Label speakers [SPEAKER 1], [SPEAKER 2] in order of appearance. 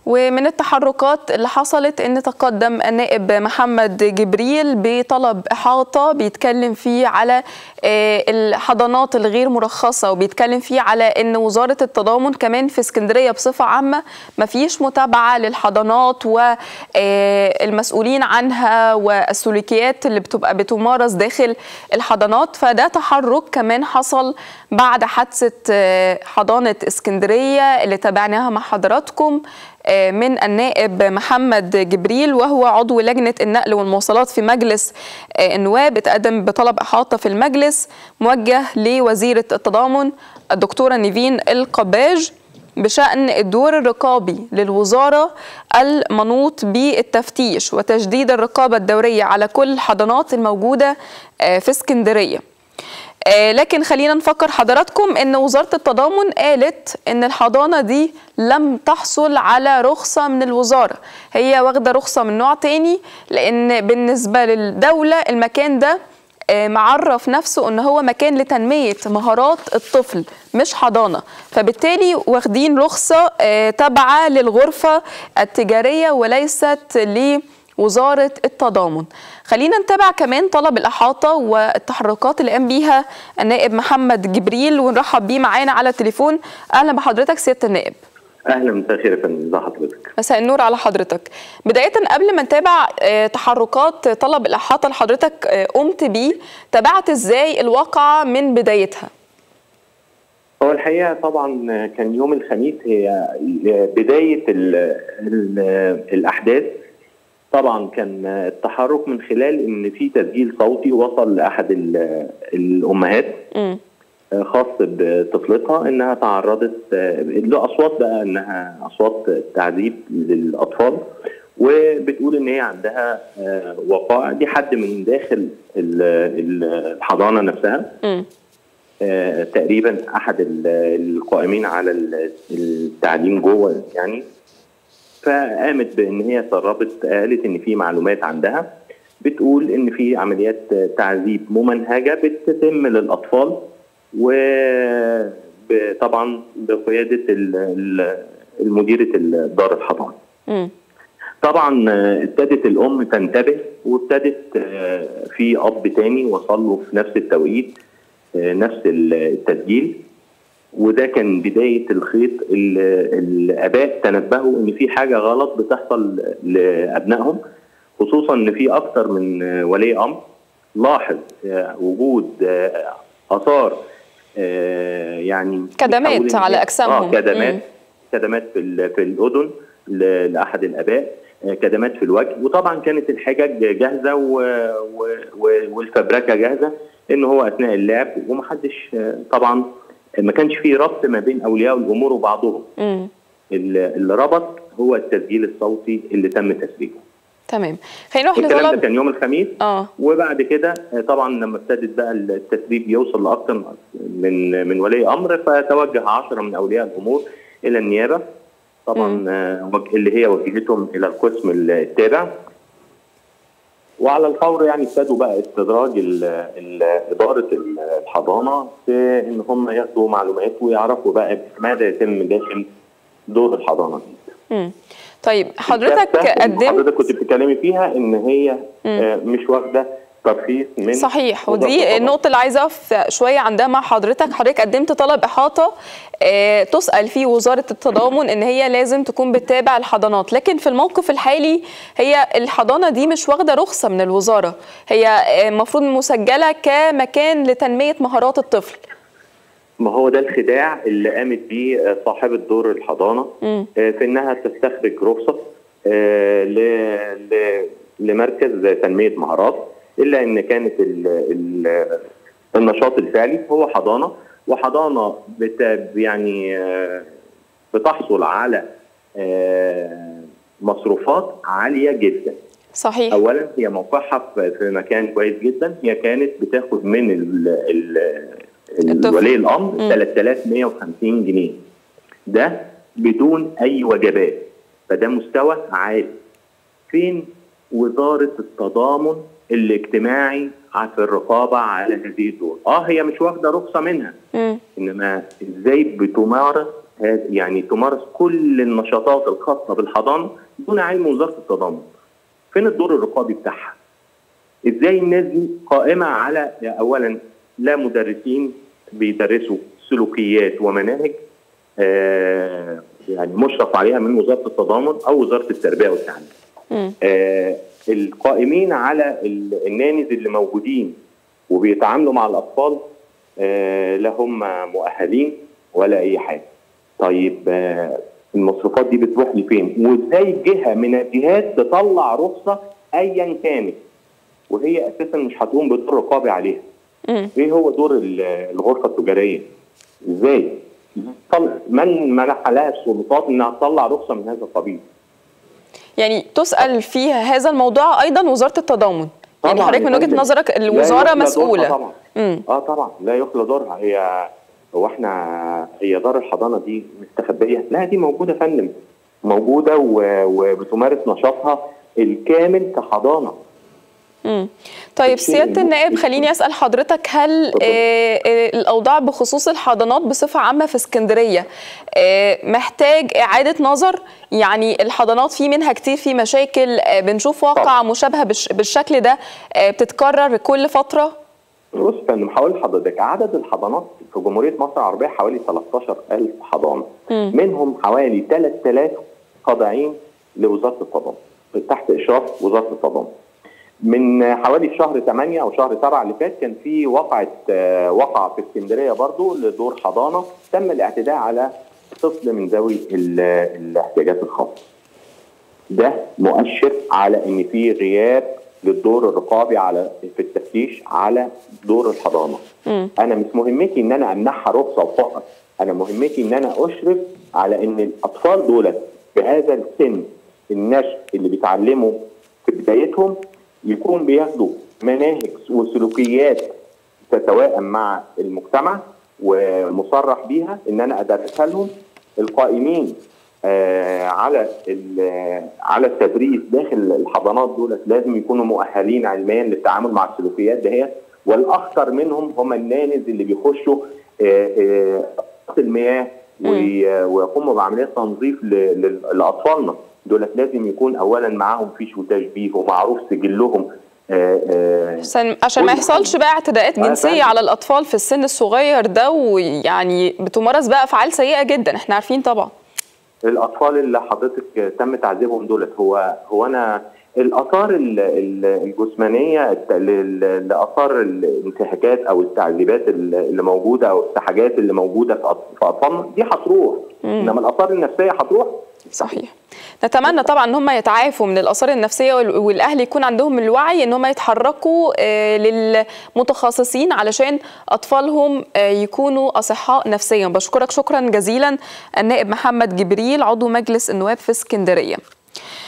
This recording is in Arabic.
[SPEAKER 1] ومن التحركات اللي حصلت ان تقدم النائب محمد جبريل بطلب احاطه بيتكلم فيه على الحضانات الغير مرخصه، وبيتكلم فيه على ان وزاره التضامن كمان في اسكندريه بصفه عامه مفيش متابعه للحضانات والمسؤولين عنها والسلوكيات اللي بتبقى بتمارس داخل الحضانات. فده تحرك كمان حصل بعد حادثه حضانه اسكندريه اللي تابعناها مع حضراتكم من النائب محمد جبريل، وهو عضو لجنة النقل والمواصلات في مجلس النواب. اتقدم بطلب إحاطة في المجلس موجه لوزيرة التضامن الدكتورة نيفين القباج بشأن الدور الرقابي للوزارة المنوط بالتفتيش وتجديد الرقابة الدورية على كل الحضانات الموجودة في اسكندرية. لكن خلينا نفكر حضراتكم ان وزارة التضامن قالت ان الحضانة دي لم تحصل على رخصة من الوزارة، هي واخدة رخصة من نوع تاني، لان بالنسبة للدولة المكان ده معرف نفسه ان هو مكان لتنمية مهارات الطفل مش حضانة، فبالتالي واخدين رخصة تابعة للغرفة التجارية وليست لوزارة التضامن. خلينا نتابع كمان طلب الإحاطة والتحركات اللي قام بيها النائب محمد جبريل ونرحب بيه معانا على التليفون. أهلا بحضرتك سيادة النائب.
[SPEAKER 2] اهلا، مساء الخير يا فندم، ازي حضرتك؟
[SPEAKER 1] مساء النور على حضرتك. بداية قبل ما نتابع تحركات طلب الإحاطة اللي حضرتك قمت بيه، تابعت ازاي الواقعة من بدايتها؟
[SPEAKER 2] هو الحقيقة طبعا كان يوم الخميس هي بداية الأحداث. طبعا كان التحرك من خلال ان في تسجيل صوتي وصل لاحد الامهات خاص بطفلتها انها تعرضت لاصوات، بقى انها اصوات تعذيب للاطفال، وبتقول ان هي عندها وقائع دي حد من داخل الحضانه نفسها. تقريبا احد القائمين على التعليم جوه يعني، فقامت بان هي سربت، قالت ان في معلومات عندها بتقول ان في عمليات تعذيب ممنهجه بتتم للاطفال، وطبعا بقياده المديره دار الحضانه. طبعا ابتدت الام تنتبه، وابتدت في اب تاني وصل له في نفس التوقيت نفس التسجيل، وده كان بداية الخيط. الآباء تنبهوا إن في حاجة غلط بتحصل لأبنائهم، خصوصا إن في أكثر من ولي أمر لاحظ وجود آثار يعني
[SPEAKER 1] كدمات على أجسامهم.
[SPEAKER 2] كدمات في الأذن لأحد الآباء، كدمات في الوجه، وطبعا كانت الحجج جاهزة والفبركة جاهزة إن هو أثناء اللعب، ومحدش طبعا ما كانش فيه ربط ما بين اولياء الامور وبعضهم. اللي ربط هو التسجيل الصوتي اللي تم تسجيله.
[SPEAKER 1] تمام، خلينا نروح
[SPEAKER 2] الكلام ده كان يوم الخميس. وبعد كده طبعا لما ابتدت بقى التسريب يوصل لاكثر من ولي امر، فتوجه 10 من اولياء الامور الى النيابه، طبعا اللي هي وجهتهم الى القسم التابع، وعلى الفور يعني ابتدوا بقى استدراج إدارة الحضانة في إن هم ياخدوا معلومات ويعرفوا بقى ماذا يتم داخل دور الحضانة دي.
[SPEAKER 1] طيب حضرتك
[SPEAKER 2] كنت بتتكلمي فيها إن هي مش واخدة ترخيص من
[SPEAKER 1] صحيح، ودي النقطة اللي عايزة أقف شوية عندها مع حضرتك. حضرتك قدمت طلب إحاطة تسأل فيه وزارة التضامن إن هي لازم تكون بتتابع الحضانات، لكن في الموقف الحالي هي الحضانة دي مش واخدة رخصة من الوزارة، هي المفروض مسجلة كمكان لتنمية مهارات الطفل.
[SPEAKER 2] ما هو ده الخداع اللي قامت بيه صاحبة دور الحضانة في إنها تستخرج رخصة لمركز تنمية مهارات، إلا إن كانت النشاط الفعلي هو حضانة، وحضانة يعني بتحصل على مصروفات عالية جدا.
[SPEAKER 1] صحيح.
[SPEAKER 2] أولا هي موقعها في مكان كويس جدا، هي كانت بتاخد من ولي الأمر 3150 جنيه، ده بدون أي وجبات، فده مستوى عالي. فين وزارة التضامن الاجتماعي في الرقابة على هذه الدور؟ هي مش واخدة رخصة منها، إنما إزاي بتمارس يعني تمارس كل النشاطات الخاصه بالحضانه دون علم وزاره التضامن. فين الدور الرقابي بتاعها؟ ازاي الناس دي قائمه على اولا لا مدرسين بيدرسوا سلوكيات ومناهج يعني مشرف عليها من وزاره التضامن او وزاره التربيه والتعليم. القائمين على النانيز اللي موجودين وبيتعاملوا مع الاطفال لا هم مؤهلين ولا اي حاجه. طيب المصروفات دي بتروح لفين؟ وازاي جهه من الجهات تطلع رخصه ايا كانت وهي اساسا مش هتقوم بدور رقابي عليها؟ ايه هو دور الغرفه التجاريه؟ ازاي؟ من منح لها السلطات انها تطلع رخصه من هذا القبيل؟
[SPEAKER 1] يعني تسأل في هذا الموضوع ايضا وزاره التضامن. يعني حضرتك من وجهه نظرك الوزاره مسؤوله؟
[SPEAKER 2] طبعا. طبعا لا يخلى دورها. هي دار الحضانه دي مستخبيه؟ لا، دي موجوده يا فندم، موجوده وبتمارس نشاطها الكامل كحضانه.
[SPEAKER 1] طيب سياده النائب، خليني اسال حضرتك، هل الاوضاع بخصوص الحضانات بصفه عامه في اسكندريه محتاج اعاده نظر؟ يعني الحضانات في منها كتير في مشاكل، بنشوف واقع مشابهه بالشكل ده بتتكرر كل فتره.
[SPEAKER 2] بص يا فندم، هقول لحضرتك عدد الحضانات في جمهوريه مصر العربيه حوالي 13,000 حضانه، منهم حوالي 3000 خاضعين لوزاره التضامن تحت اشراف وزاره التضامن. من حوالي شهر 8 او شهر 7 اللي فات كان في وقعه في اسكندريه برضو لدور حضانه تم الاعتداء على طفل من ذوي الاحتياجات الخاصه. ده مؤشر على ان في غياب للدور الرقابي في التفتيش على دور الحضانه. انا مش مهمتي ان انا امنحها رخصه فقط، انا مهمتي ان انا اشرف على ان الاطفال دول في هذا السن النشء اللي بيتعلموا في بدايتهم يكون بياخدوا مناهج وسلوكيات تتوائم مع المجتمع ومصرح بيها ان انا ادرسها لهم. القائمين على التدريس داخل الحضانات دول لازم يكونوا مؤهلين علميا للتعامل مع السلوكيات دهيت، والاخطر منهم هم النانز اللي بيخشوا المياه ويقوموا بعمليات تنظيف لاطفالنا. دولت لازم يكون اولا معاهم فيش وتشبيه ومعروف سجلهم
[SPEAKER 1] عشان ما يحصلش بقى اعتداءات جنسيه على الاطفال في السن الصغير ده، ويعني بتمارس بقى افعال سيئه جدا احنا عارفين طبعا.
[SPEAKER 2] الاطفال اللي حضرتك تم تعذيبهم دولت هو انا الاثار الجسمانيه لاثار الانتهاكات او التعذيبات اللي موجوده او السحاجات اللي موجوده في اطفالنا دي هتروح، انما الاثار النفسيه هتروح.
[SPEAKER 1] صحيح. نتمنى طبعا ان هم يتعافوا من الاثار النفسيه، والاهل يكون عندهم الوعي ان هم يتحركوا للمتخصصين علشان اطفالهم يكونوا اصحاء نفسيا. بشكرك شكرا جزيلا النائب محمد جبريل عضو مجلس النواب في اسكندريه.